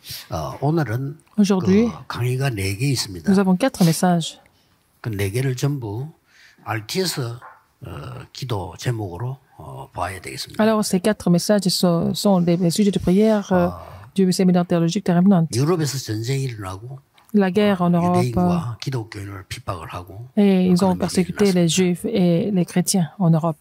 오늘은 Aujourd'hui, 강의가 4개 있습니다. nous avons 4 messages. 그 4개를 전부 RTS 기도 제목으로 봐야 되겠습니다. Alors, ces 4 messages sont des sujets de prière du séminaire théologique de Remnant. 유럽에서 전쟁이 일어나고 La guerre en Europe, 유대인과 기독교인을 핍박을 하고 et ils ont persécuté les juifs et les chrétiens en Europe.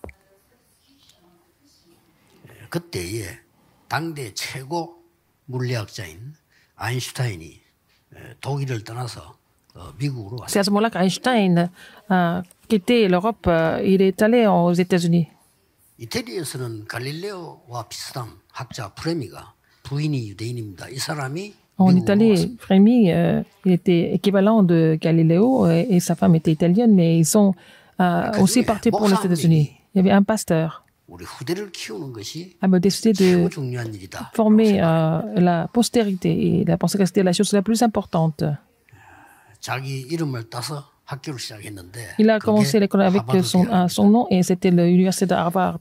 그때에 당대 최고 물리학자인 아인슈타인이 독일을 떠나서 미국으로 C'est à 왔습니다. ce moment-là qu'Einstein a quitté l'Europe. Il est allé aux États-Unis. 이태리에서는 갈릴레오와 비슷한 학자 프레미가 부인이 유대인입니다. 이 사람이 En 미국으로 Italie, 왔습니다. Frémy il était équivalent de Galiléo et sa femme était italienne, mais ils sont aussi partis pour les États-Unis. Il y avait un pasteur 우리 후대를 키우는 것이 a décidé 최고 de 중요한 일이다. former la postérité et il a pensé que c'était la chose la plus importante. 자기 이름을 따서 학교를 시작했는데 Il a 그게 commencé l'école avec 하버드 대학입니다. son nom et c'était l'université de Harvard.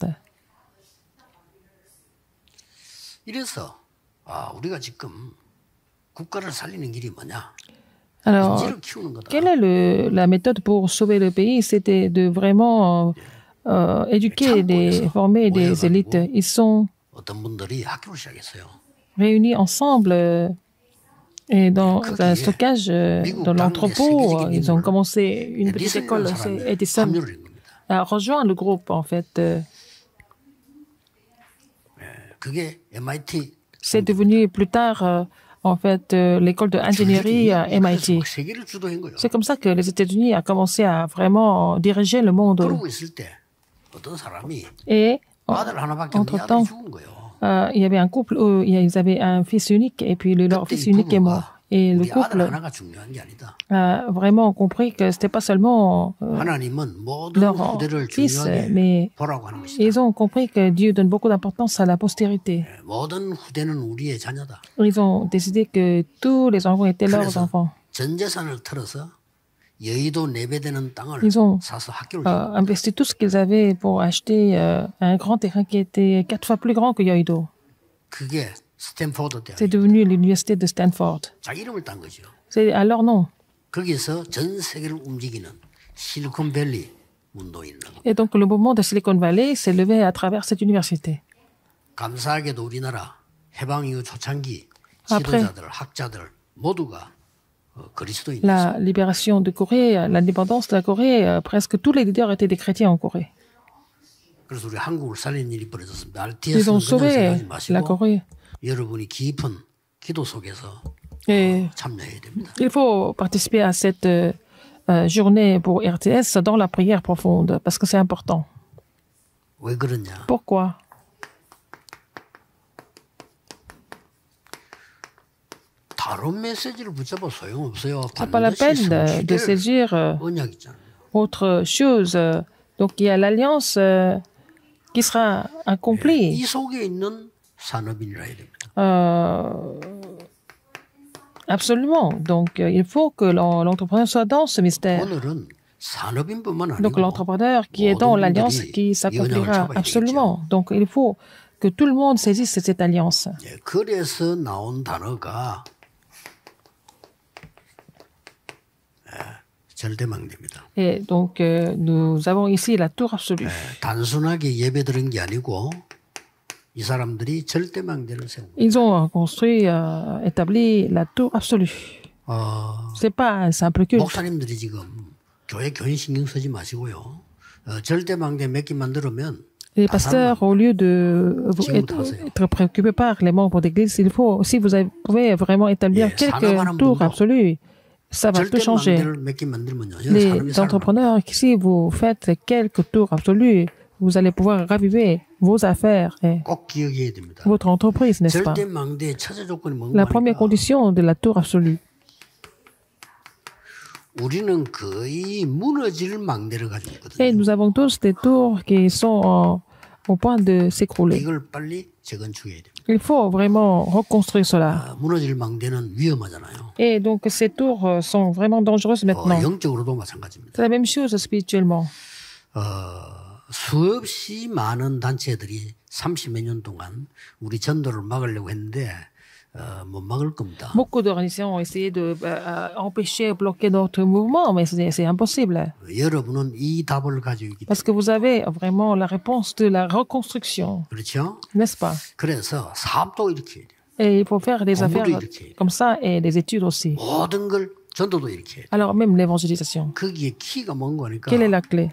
이래서 우리가 지금 국가를 살리는 길이 뭐냐? Alors, 인지를 키우는 거다. quelle est la méthode pour sauver le pays? C'était de vraiment éduquer, former des élites. Ils sont 어떤 분들이 학교를 시작했어요. réunis ensemble et dans un stockage, dans l'entrepôt. Ils ont commencé une petite école, c'est Edison, 합류를 한 겁니다. a rejoint le groupe en fait. 그게 MIT C'est devenu plus tard en fait l'école d'ingénierie à MIT. 세계를 주도한 거예요. C'est comme ça que les États-Unis a commencé à vraiment diriger le monde. 그러고 있을 때 어떤 사람이 Et 아들 하나밖에 없는 entre-temps, 아들이 죽은 거예요. il y avait un couple où ils avaient un fils unique et puis leur fils unique est mort. Et le 우리 아들 couple 하나가 중요한 게 아니다. a vraiment compris que c'était pas seulement 하나님은 모든 leur 후대를 fils, 중요하게 mais 보라고 하는 것이다. ils ont compris que Dieu donne beaucoup d'importance à la postérité. 모든 후대는 우리의 자녀다. Ils ont décidé que tous les enfants étaient leurs 그래서 enfants. 전 재산을 털어서 여의도 4배 되는 땅을 Ils ont 사서 학교를 지은 investi tout ce qu'ils avaient pour acheter un grand terrain qui était 4 fois plus grand que Yoido. 그게 스탠포드 대학. C'est devenu l'université de Stanford. 자기 이름을 딴 거죠. C'est à leur nom. 거기서 전 세계를 움직이는 실리콘밸리 운동이 일어나고 Et donc le mouvement de Silicon Valley s'est levé à travers cette université. 감사하게도 우리나라 해방 이후 초창기 Après. 지도자들, 학자들 모두가 그리스도인이었어요. La libération de Corée, l'indépendance de la Corée, presque tous les leaders étaient des chrétiens en Corée. 그래서 우리 한국을 살리는 일이 벌어졌습니다. Ils ont RTS는 그냥 sauvé 생각하지 la 마시고 Corée. 여러분이 깊은 기도 속에서 Et 참여해야 됩니다. il faut participer à cette journée pour RTS dans la prière profonde, parce que c'est important. 왜 그러냐? Pourquoi? 다른 메시지를 붙잡아 소용없어요. C'est pas la peine de saisir 언약 있잖아요. autre chose. Donc il y a l'alliance qui sera accomplie. 이 속에 있는 산업인이라 해야 됩니다. Absolument. Donc il faut que l'entrepreneur soit dans ce mystère. 오늘은 산업인뿐만 Donc 아니고 l'entrepreneur qui est dans l'alliance qui s'accomplira absolument. Donc il faut que tout le monde saisisse cette alliance. 예, 그래서 나온 단어가 절대망대입니다. Et donc nous avons ici la tour absolue. 단순하게 예배드린 게 아니고 이 사람들이 절대망대를 세운 거예요. Ils ont construit, établi la tour absolue. C'est pas un simple culte. 목사님들이 지금 교회 교인 신경 쓰지 마시고요. 절대망대 몇 개 만들면 Les pasteurs, au lieu de être préoccupés par les membres d'église, il faut, si vous pouvez vraiment établir quelques tours absolus, ça va tout changer. Les entrepreneurs, si vous faites quelques tours absolus, vous allez pouvoir raviver vos affaires et votre entreprise, n'est-ce pas? La première condition de la tour absolue. Et nous avons tous des tours qui sont au point de s'écrouler. Il faut vraiment reconstruire cela. Et donc ces tours sont vraiment dangereuses maintenant. C'est la même chose spirituellement. 수없이 많은 단체들이 30몇 년 동안 우리 전도를 막으려고 했는데 Beaucoup d'organisations ont essayé de empêcher, bloquer notre mouvement, mais c'est impossible. Parce que vous avez vraiment la réponse de la reconstruction, n'est-ce pas? Et il faut faire des affaires comme ça et des études aussi. Alors même l'évangélisation. Quelle est la clé?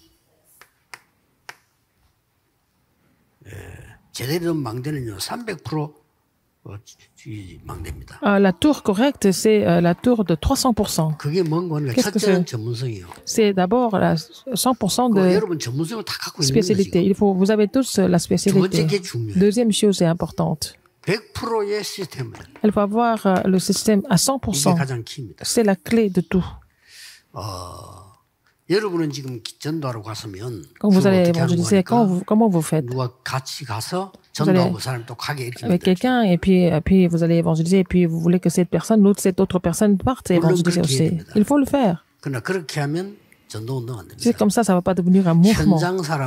La tour correcte, c'est la tour de 300%. Qu'est-ce que c'est? C'est d'abord 100% de spécialité. Vous avez tous la spécialité. Deuxième chose est importante. Il faut avoir le système à 100%. C'est la clé de tout. Quand vous allez évangéliser, comment vous faites? Vous allez avec quelqu'un et puis vous allez évangéliser et puis vous voulez que cette autre personne parte évangéliser aussi. Il faut le faire. C'est comme ça ne va pas devenir un mouvement.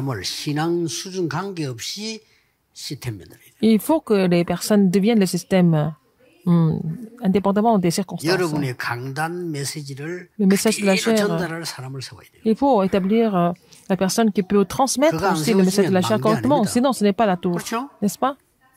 Il faut que les personnes deviennent le système indépendamment des circonstances. Le message de la chair, il faut établir la personne qui peut transmettre aussi le message de la chair correctement, sinon ce n'est pas la tour, n'est-ce pas?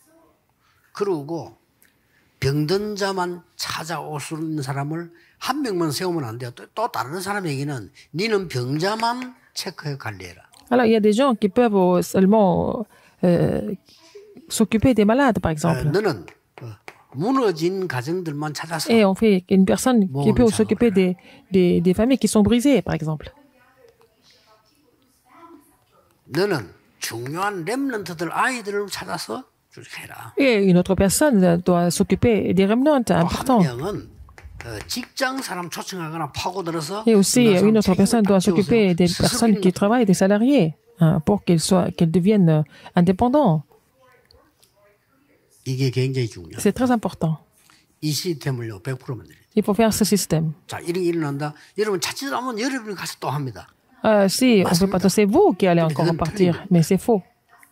Alors il y a des gens qui peuvent seulement s'occuper des malades, par exemple. Et on fait une personne qui peut s'occuper des familles qui sont brisées, par exemple. Et une autre personne doit s'occuper des remnants importants. Et aussi, une autre personne doit s'occuper des personnes qui travaillent, des salariés, pour qu'ils deviennent indépendants. C'est très important. Il faut faire ce système. Si on ne peut pas, c'est vous qui allez encore repartir, mais c'est faux.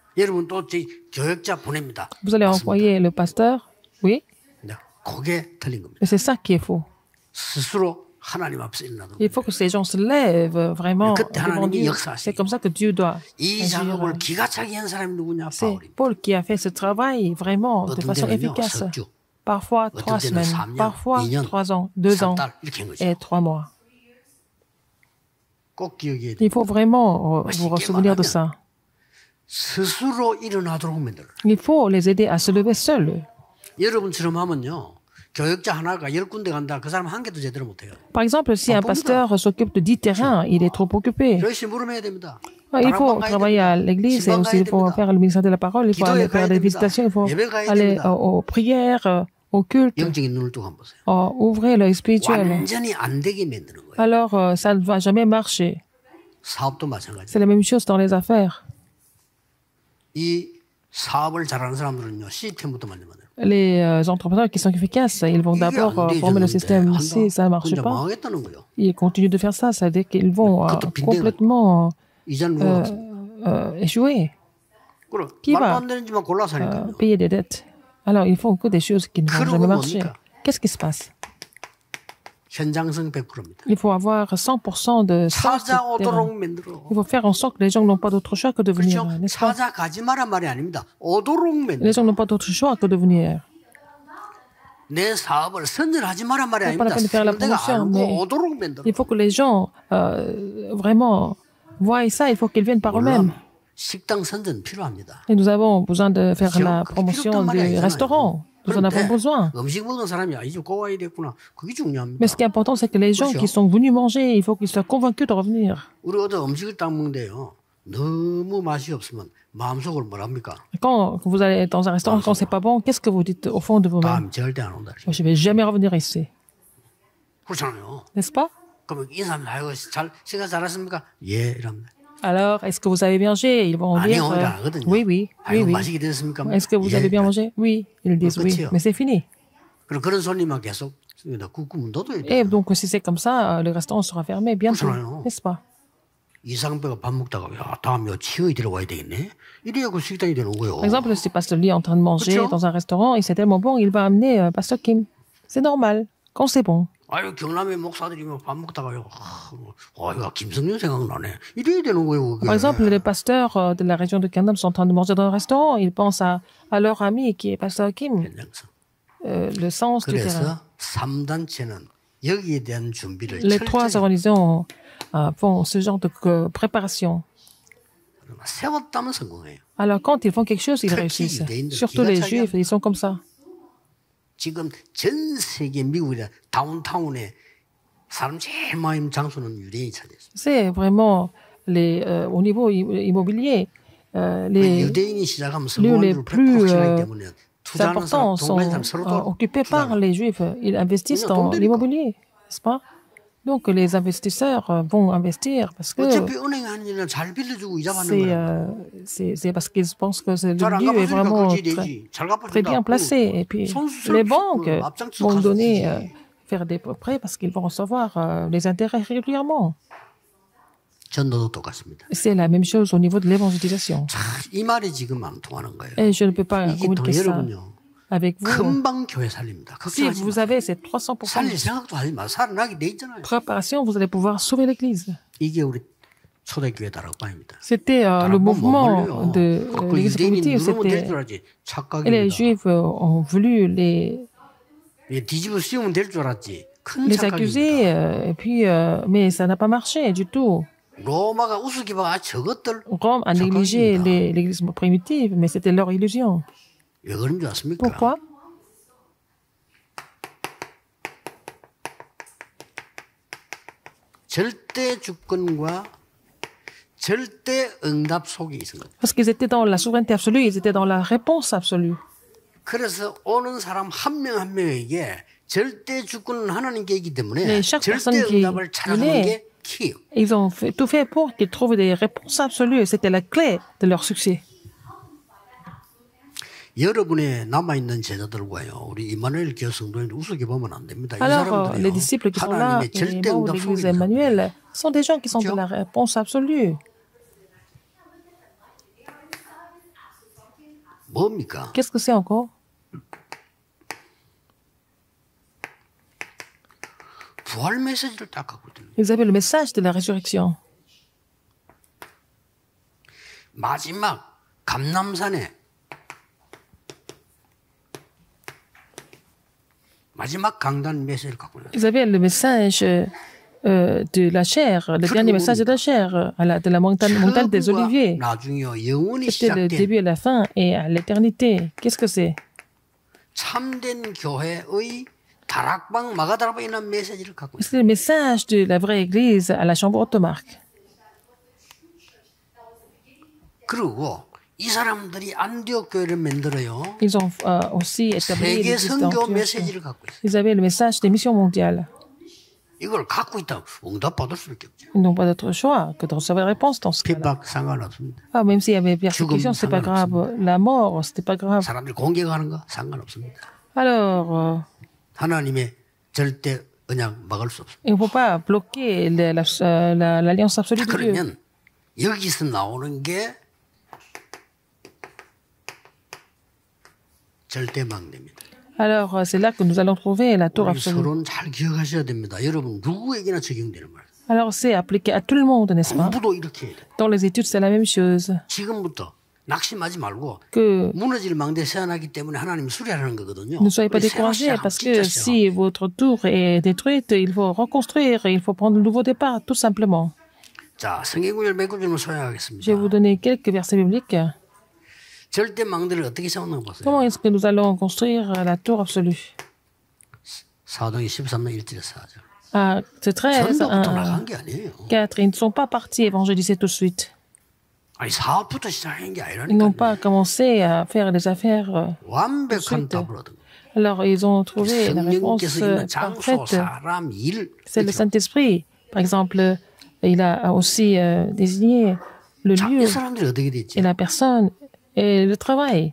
Vous allez envoyer le pasteur, oui, et c'est ça qui est faux. Il faut que ces gens se lèvent vraiment devant Dieu. C'est comme ça que Dieu doit agir. C'est Paul qui a fait ce travail vraiment de façon efficace. Parfois 3 semaines, parfois 3 ans, 2 ans et 3 mois. Il faut vraiment vous souvenir de ça. Il faut les aider à se lever seuls. Par exemple, si un pasteur s'occupe de 10 terrains, il est trop occupé. Il faut travailler à l'église et aussi il faut faire le ministère de la parole, il faut aller faire des visitations, il faut aller aux prières, au culte. Ouvrez l'œil spirituel. Alors, ça ne va jamais marcher. C'est la même chose dans les affaires. Les entrepreneurs qui sont efficaces, ils vont d'abord former le système. Si ça ne marche pas, ils continuent de faire ça. Ça veut dire qu'ils vont complètement échouer. Qui va payer des dettes? Alors, ils font que des choses qui ne vont jamais marcher. Qu'est-ce qui se passe? Il faut avoir 100% de ça. Il faut faire en sorte que les gens n'ont pas d'autre choix que de venir, n'est-ce pas? Les gens n'ont pas d'autre choix que de venir. Il faut pas la peine de faire la promotion, mais il faut que les gens vraiment voient ça. Il faut qu'ils viennent par eux-mêmes. Et nous avons besoin de faire la promotion des restaurants. Nous en avons besoin. Mais ce qui est important, c'est que les gens qui sont venus manger, il faut qu'ils soient convaincus de revenir. Quand vous allez dans un restaurant, quand c'est pas bon, qu'est-ce que vous dites au fond de vous-même? Je ne vais jamais revenir ici. N'est-ce pas? Alors, est-ce que vous avez bien mangé? Ils vont dire oui, oui, oui, oui. Est-ce que vous avez bien mangé? Oui. Ils disent oui, mais c'est fini. Et donc, si c'est comme ça, le restaurant sera fermé bientôt, n'est-ce pas? Par exemple, si Pasteur Lee est en train de manger dans un restaurant et c'est tellement bon, il va amener Pasteur Kim. C'est normal, quand c'est bon. Par exemple, les pasteurs de la région de Gangnam sont en train de manger dans un restaurant, ils pensent à leur ami qui est Pasteur Kim. Le sens du terrain. Les trois organisations font ce genre de préparation. Alors, quand ils font quelque chose, ils réussissent. Surtout les Juifs, ils sont comme ça. C'est vraiment au niveau immobilier, les lieux les plus importants sont occupés par les Juifs. Ils investissent dans l'immobilier, n'est-ce pas? Donc les investisseurs vont investir parce que c'est parce qu'ils pensent que le lieu est vraiment très bien placé. Et puis les banques vont faire des prêts parce qu'ils vont recevoir les intérêts régulièrement. C'est la même chose au niveau de l'évangélisation. Et je ne peux pas communiquer ça avec vous. Si vous avez cette 300% préparation, vous allez pouvoir sauver l'Église. C'était le mouvement de l'Église primitive. Et les Juifs ont voulu les accuser, et puis, mais ça n'a pas marché du tout. Rome a négligé l'Église primitive, mais c'était leur illusion. Pourquoi? Parce qu'ils étaient dans la souveraineté absolue, ils étaient dans la réponse absolue. Et chaque personne qui venait, ils ont tout fait pour qu'ils trouvent des réponses absolues. C'était la clé de leur succès. Alors, les disciples qui sont là, et membres de l'Église Emmanuel, sont des gens qui sont de la réponse absolue. Qu'est-ce que c'est encore? Ils avaient le message de la résurrection. Ils avaient le message de la chair, le dernier message de la chair, de la montagne des Oliviers. C'était le début et la fin et à l'éternité. Qu'est-ce que c'est? C'est le message de la vraie Église à la chambre haute marque. Ils ont aussi établi l'Église d'Antioche. Ils avaient le message des missions mondiales. Ils n'ont pas d'autre choix que de recevoir la réponse dans ce cas-là. Même s'il y avait persécution, ce n'est pas grave. La mort, ce n'était pas grave. Alors, il ne faut pas bloquer l'alliance absolue de Dieu. Alors, c'est là que nous allons trouver la tour absolue. Alors, c'est appliqué à tout le monde, n'est-ce pas? Dans les études, c'est la même chose. Que ne soyez pas découragés parce que si votre tour est détruite, il faut reconstruire, il faut prendre un nouveau départ, tout simplement. Je vais vous donner quelques versets bibliques. Comment est-ce que nous allons construire la tour absolue? Actes 13, 1, 4, ils ne sont pas partis évangéliser tout de suite. Ils n'ont pas commencé à faire des affaires tout de suite. Alors, ils ont trouvé la réponse parfaite. C'est le Saint-Esprit. Par exemple, il a aussi désigné le lieu et la personne et le travail.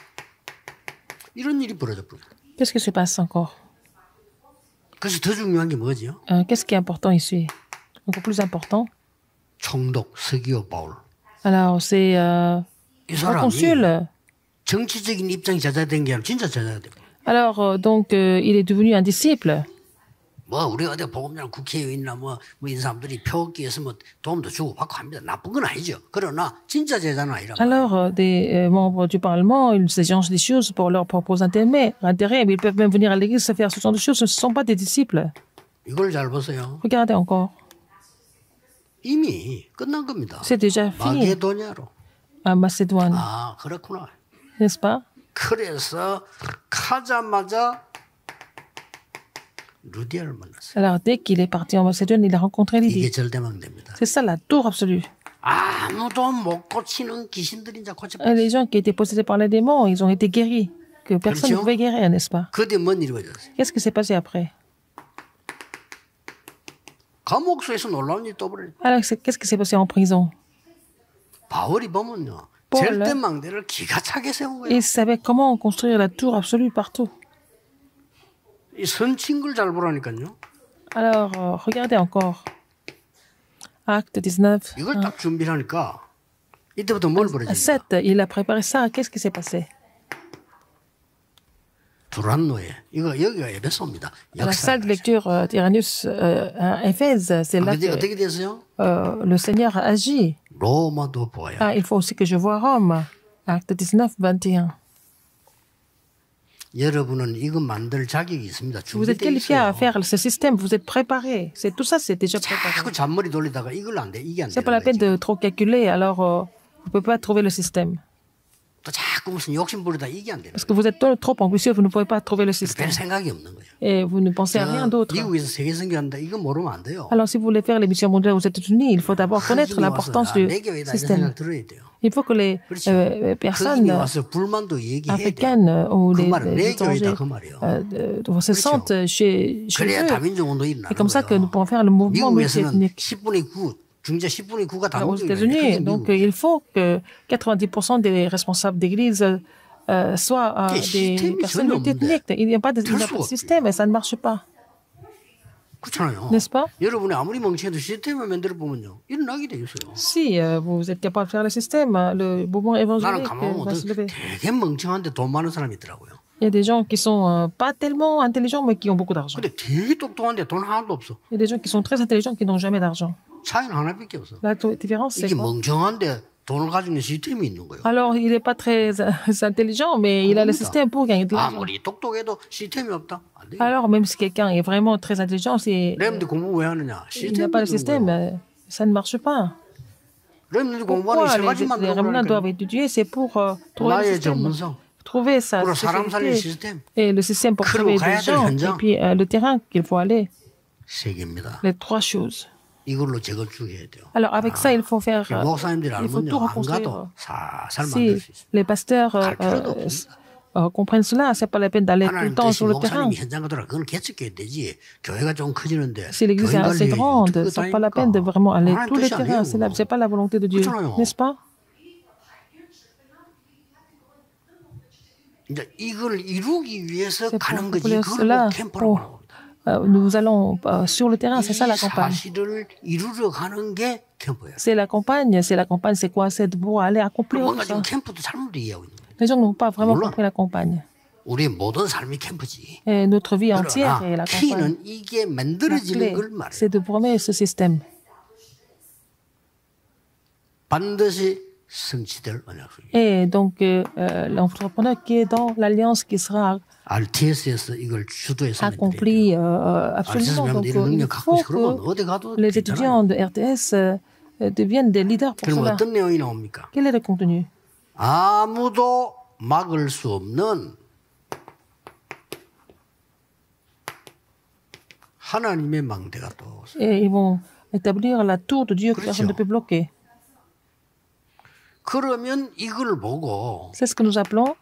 Qu'est-ce qui se passe encore? Qu'est-ce qui est important ici? Encore plus important? 총독 서기오 바울. Alors, c'est 이 consul. 정치적인 입장이 제자된 게 아니라 진짜 제자가 됩니다. Alors, donc, il est devenu un disciple. 뭐 우리 어디 보금자나 국회의원이나 뭐 이런 사람들이 표 얻기 위해서 뭐 도움도 주고 받고 합니다. 나쁜 건 아니죠. 그러나 진짜 제자는 아니란 말이에요. Alors, des membres du Parlement, ils échangent des choses pour leurs propres intérêts, mais ils peuvent même venir à l'église se faire ce genre de choses. Ce ne sont pas des disciples. 이걸 잘 보세요. Regardez encore. 이미 끝난 겁니다. C'est déjà fini. 마게도냐로. À Macédoine. 아, 그렇구나. N'est-ce pas? 그래서 가자마자 루디아를 만났어요. Alors, dès qu'il est parti en Macédoine, il a rencontré 이게 Lydie. 절대망대입니다. C'est ça la tour absolue. 아무도 못 고치는 귀신들이 이제 고쳐. Les gens qui étaient possédés par les démons, ils ont été guéris. Que personne ne pouvait guérir, n'est-ce pas? 그때 뭔 일이 벌어졌어요? Qu'est-ce qui s'est passé après? 감옥소에서 놀라운 일이 또 벌어졌어요. Alors, qu'est-ce qui s'est passé en prison? 바울이 보면요. Paul, 절대망대를 기가 차게 세운 거예요. il savait comment construire la tour absolue partout. 이 선친글 잘 보라니까요. Alors, regardez encore. Acte 19. 이걸 딱 준비를 하니까 이때부터 뭘 벌어집니까? 7, il a préparé ça. Qu'est-ce qui s'est passé? 두란노에 이거 여기가 에베소입니다. À la salle de lecture d'Iranus à Éphèse, c'est là 그게 que 어떻게 됐어요? le Seigneur a agi. 로마도 보아야. Ah, il faut aussi que je voie Rome. Acte 19, 21. 여러분은 이거 만들 자격이 있습니다. Vous êtes qualifié à faire ce système, vous êtes préparé. C'est tout ça, c'est déjà préparé. 자꾸 잔머리 돌리다가 이걸 안 돼, 이게 안 C'est pas la 되는 peine 거지. de trop calculer, alors vous ne pouvez pas trouver le système. 또 자꾸 무슨 욕심 부리다 이게 안 되는 Parce 거예요. que vous êtes trop ambitieux, vous ne pouvez pas trouver le système. 별 생각이 없는 거예요. Et vous ne pensez à rien d'autre. 미국에서 세계 선교한다 이거 모르면 안 돼요. Alors, si vous voulez faire les missions mondiales aux États-Unis, il faut d'abord connaître 흑인이 l'importance 와서 du 내 교회다 이런 système. 생각 들어야 돼요. Il faut que les personnes 흑인이 와서 불만도 얘기해야 돼요. africaines ou 그 les 말은 내 étrangers 교회다 그 말이에요. se sentent chez 그래야 eux. 다민족 운동이 일어나는 C'est comme ça que nous 거예요. pouvons faire le mouvement 미국에서는 multiethnique. 10분의 9, 중재 10분의 9가 Aux 다민족이에요. États-Unis, donc il faut que 90% des responsables d'église soient des personnes multiethniques. Il n'y a pas de système et ça ne marche pas. 그렇잖아요. N'est-ce pas? 여러분이 아무리 멍청해도 시스템을 만들어 보면요. 일어나게 돼 있어요. Si vous êtes capable de faire le système, le mouvement 나는 évangélique 가만 va se lever. 보면 되게 멍청한데 돈 많은 사람이 있더라고요. Il y a des gens qui sont pas tellement intelligents mais qui ont beaucoup d'argent. 근데 되게 똑똑한데 돈 하나도 없어. Il y a des gens qui sont très intelligents qui n'ont jamais d'argent. 차이는 하나밖에 없어. La différence, c'est 이게 quoi? 멍청한데 돈을 가지고 있는 시스템이 있는 거예요. Alors, il n'est pas très intelligent, mais il a le système pour gagner de l'argent. 아무리 똑똑해도 시스템이 없다. 안 돼요. Alors, même si quelqu'un est vraiment très intelligent, 렘들 공부 왜 하느냐? il n'a pas le système, ça ne marche pas. 렘들이 공부하는 Pourquoi 세 가지만 les remnants doivent 들어보니까 étudier? C'est pour trouver le 나의 système. 전문성, Trouver sa 그리고 사람 살릴 spécialité 시스템 et le système pour 그리고 trouver 가야 des 될 gens, 현장. et puis le terrain qu'il faut aller. 세 개입니다. Les trois choses. 이걸로 재건축해야 돼요. Alors, avec ça, il faut faire... 목사님들이 il faut tout 알면요 안 reconstruire. 가도 살살 만들 Si 수 있어요. les pasteurs comprennent cela, c'est pas la peine d'aller tout le 하나님 temps 뜻이 sur le terrain. 목사님이 현장 가더라. 그건 개척해야 되지. 교회가 좀 커지는데 Si l'église est 교회 assez 관리에 grande, 어떻게 c'est pas la peine de 다니까. vraiment aller 하나님 tous les 뜻이 terrains. 아니에요. C'est pas la volonté de Dieu, 그렇잖아요. n'est-ce pas? 이제 이걸 이루기 위해서 C'est 가는 pour 거지. accomplir 그걸 cela. 뭐 캠프라고 하는 겁니다. Nous allons sur le terrain, c'est ça la 이 campagne. 사실을 이루러 가는 게 캠프예요. C'est la campagne, c'est quoi? C'est pour aller accomplir 뭔가 ça. 지금 캠프도 잘못 이해하고 있는 거예요. Les gens n'ont pas vraiment 몰라. compris la campagne. 우리의 모든 삶이 캠프지. Et notre vie entière est 그러나 la campagne. 키는 이게 La 만들어지는 clé, 걸 말해요. c'est de former ce système. 반드시 성취될 언약속이에요. Et donc, l'entrepreneur qui est dans l'alliance qui sera RTS에서 이걸 주도해서 accompli absolument. Donc, il faut que les étudiants de RTS deviennent des leaders pour 그럼 cela. 어떤 내용이 나옵니까? Quel est le contenu? 아무도 막을 수 없는 하나님의 망대가 또 Et ils vont établir la tour de Dieu que 그렇죠. personne ne peut bloquer. 그러면 이걸 보고 C'est ce que nous appelons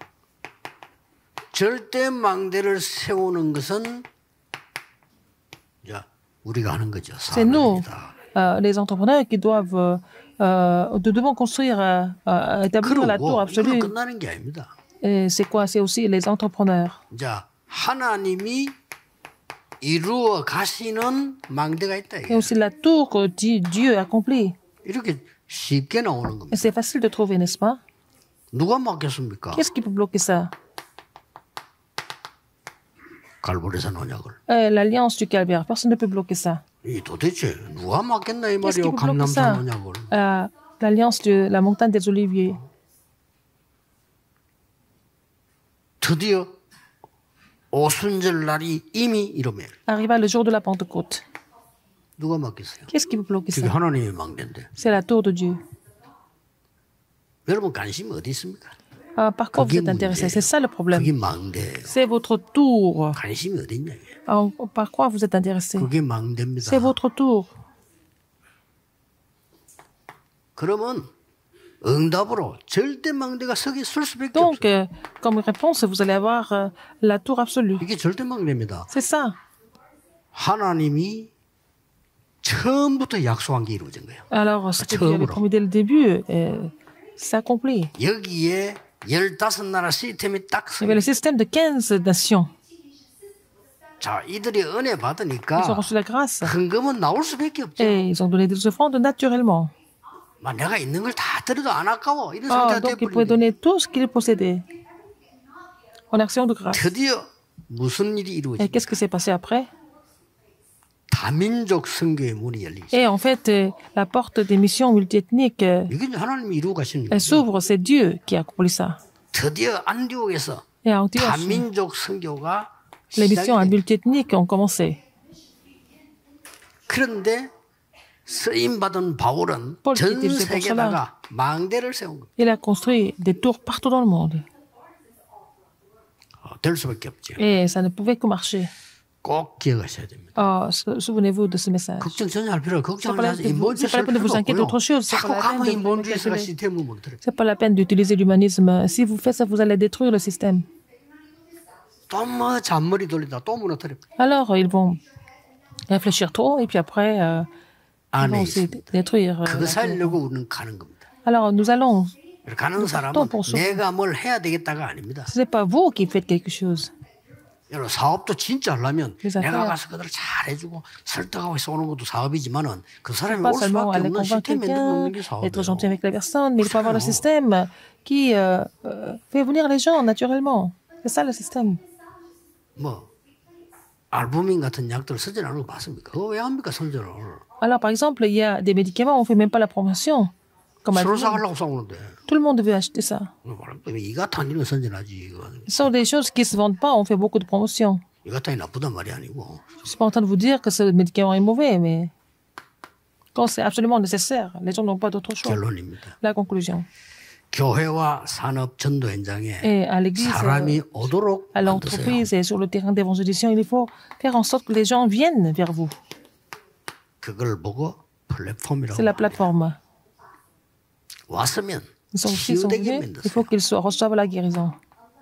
절대 망대를 세우는 것은 자, 우리가 하는 거죠. c'est nous, 사람입니다. les entrepreneurs, qui doivent devons construire, établir la tour 그리고 이걸로 absolue. 끝나는 게 아닙니다. Et c'est quoi? C'est aussi les entrepreneurs. 자, 하나님이 이루어 가시는 망대가 있다. Et 이게. aussi la tour que Dieu accomplit. 이렇게 쉽게 나오는 겁니다. C'est facile de trouver, n'est-ce pas? 누가 막겠습니까? Qu'est-ce qui peut bloquer ça? 갈보리산 언약을. L'alliance du Calvaire. Personne ne peut bloquer ça. 이 도대체 누가 막겠나 이 Qu'est-ce qui 말이요? peut bloquer 감남산 ça? 언약을. L'alliance de la montagne des Oliviers. 드디어 오순절 날이 이미 이러면 Arriva le jour de la Pentecôte. 누가 막겠어요? Qu'est-ce qui peut bloquer 그게 ça? 하나님이 막는데. C'est la tour de Dieu. 여러분 관심이 어디 있습니까? Par quoi vous êtes intéressé? C'est ça le problème. 그게 망대예요. C'est votre tour. 관심이 어디 있냐? Par quoi vous êtes intéressé? 그게 망대입니다. C'est votre tour. 그러면 응답으로 절대 망대가 설 수밖에 Donc, 없어요. comme réponse, vous allez avoir la tour absolue. 이게 절대 망대입니다. C'est ça. 하나님이 처음부터 약속한 게 이루어진 거예요. Alors, ce que Dieu avait promis dès le début, s'accomplit. 여기에 15나라 시스템이 딱 Il y avait le système de 15 nations. 자, 이들이 은혜 Ils ont 받으니까 reçu la grâce. 헌금은 나올 수밖에 없죠. Et ils ont donné des offrandes naturellement. 막 내가 있는 걸 다 드려도 안 아까워. 이런 상태가 Donc, ils pouvaient 돼버린데. donner tout ce qu'ils possédaient en action de grâce. 드디어 무슨 일이 Et 이루어집니까? qu'est-ce qui s'est passé après? 다민족 선교의 문이 열리죠. Et en fait, la porte des missions multiethniques, 이게 하나님이 이루고 가시는 elle 거예요. s'ouvre. C'est Dieu qui a accompli ça. 드디어 안디옥에서 Et à Antioche, 다민족 선교가 les missions 시작이 multiethniques ont commencé. 그런데 쓰임받은 바울은 Paul qui 전 était fait pour 세계다가 망대를 세운 거예요. Il a construit des tours partout dans le monde. 될 수밖에 없죠. Et ça ne pouvait que marcher. 꼭 기억하셔야 됩니다. Souvenez-vous de ce message. 걱정 전혀 할 필요 없어요. C'est pas 걱정을 la 하지. peine 인본주의 de vous inquiéter d'autre chose. C'est 자꾸 pas la 가면 peine de vous 인본주의가 inquiéter. 시스템을 만들어요. C'est pas la peine d'utiliser l'humanisme. Si vous faites ça, vous allez détruire le système. 또 뭐 잔머리 돌리다 또 무너뜨려. Alors, ils vont réfléchir trop et puis après, ils 안에 vont aussi 있습니다. détruire. 그거 살려고 우리는 가는 겁니다. Alors, nous allons. 가는 사람은 내가 뭘 해야 되겠다가 아닙니다. Ce n'est pas vous qui faites quelque chose. 여러분 사업도 진짜 하려면 Les affaires. 내가 가서 그들을 잘해주고 설득하고 해서 오는 것도 사업이지만은 그 사람이 Pas 올 seulement 수밖에 aller 없는 convaincre 시스템 만들어 quelqu'un, 놓는 게 être gentil 사업이에요. avec la personne, mais il faut avoir le système qui fait venir les gens naturellement. C'est ça le système. 뭐 알부민 같은 약들 쓰지 않는 거 봤습니까? 그거 왜 합니까 선전을? Alors, par exemple, il y a des médicaments, on ne fait même pas la promotion. Comme 서로 Albumin. 사가려고 싸우는데 Tout le monde veut acheter ça. 이 같은 일은 선전하지 이거. Ce sont des choses qui ne se vendent pas, on fait beaucoup de promotions. 이 같은 이 나쁘단 말이 아니고 Je ne suis pas en train de vous dire que ce médicament est mauvais, mais quand c'est absolument nécessaire, les gens n'ont pas d'autre choix. 결론입니다. La conclusion. 교회와 산업 전도 현장에 Et à l'église, 사람이 오도록 à 만드세요. l'entreprise et sur le terrain d'évangélisation, il faut faire en sorte que les gens viennent vers vous. 그걸 보고 플랫폼이라고 C'est la 합니다. plateforme. 왔으면 Ils sont 치유되게 venus, il 만드세요. faut qu'ils reçoivent la guérison.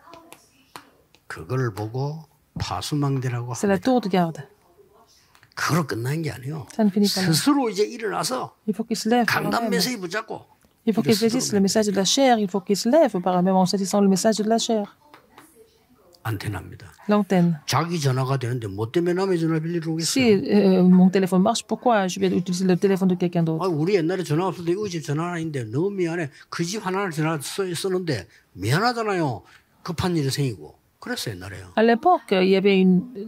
그걸 보고 파수망대라고 C'est la 합니다. tour de garde. 그로 끝난 게 아니에요. Ça ne finit pas là. 스스로 이제 일어나서 Il faut qu'ils se lèvent. par 강단 eux-mêmes. 메시지 붙잡고 Il faut qu'ils saisissent le message de la chair. Il faut qu'ils se lèvent par eux-mêmes en saisissant le message de la chair. 안테나입니다. L'antenne. 자기 전화가 되는데 뭐 때문에 남의 전화 빌리러 Si 오겠어요? mon téléphone marche, pourquoi je vais utiliser le téléphone de quelqu'un d'autre? 우리 옛날에 전화 없을 때 이 집 전화 하나인데 너무 미안해. 그 집 하나를 전화 쓰는데 미안하잖아요. 급한 일이 생기고. 그랬어요 옛날에요. À l'époque, il y avait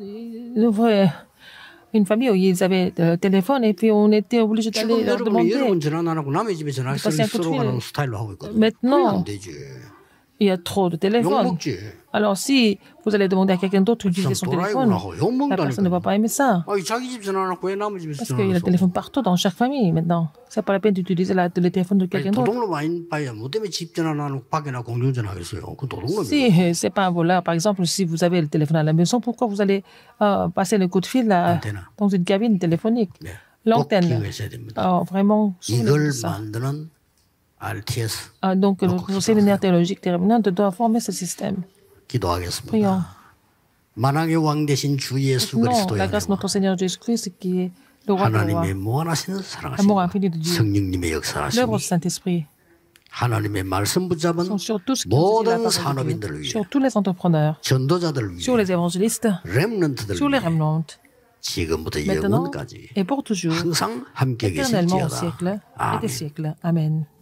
une famille où ils avaient le téléphone et puis on était obligé d'aller 지금 leur 여러분이 demander. 여러분 전화 안 하고 남의 집에 전화 passer un coup de 쓰러 fil. 가는 스타일로 하고 있거든요. Maintenant, 그러면 안 되지. Il y a trop de téléphones. 욕먹지. Alors si vous allez demander à quelqu'un d'autre d'utiliser son téléphone, la personne ne va pas aimer ça. 자기 집 전화 안 하고 왜 남의 집에서 Parce qu'il y a 전화 le téléphone partout dans chaque famille maintenant. C'est pas la peine d'utiliser le téléphone de quelqu'un d'autre. 도둑놈 아닌봐야 뭐 때문에 집 전화 안 하고 밖에나 공중 전화하겠어요. 그 도둑놈이에요. Si c'est pas un voleur, par exemple, si vous avez le téléphone à la maison, pourquoi vous allez passer le coup de fil dans une cabine téléphonique? 네. 꼭 L'antenne. 기억하셔야 됩니다. Vraiment, souvenez-vous de 이걸 ça. 만드는 RTS Donc, le séminaire théologique terminant doit former ce système. 기도하겠습니다. Prions. 만왕의 왕 되신 주 예수 Non, 그리스도의 la grâce de notre Seigneur Jésus-Christ qui est le roi des rois. 하나님의 무한하신 Amour 사랑하신 infini de Dieu. 성령님의 L'œuvre 역사하심이 du Saint-Esprit 하나님의 말씀 붙잡은 sont sur tout ce qui est la 모든 parole 산업인들을 de Dieu, 위해 sur tous les entrepreneurs, 전도자들을 sur 위해 les évangélistes, 렘넌트들을 sur les 위해 remnants, maintenant et pour toujours, éternellement au siècle et des siècles. Amen.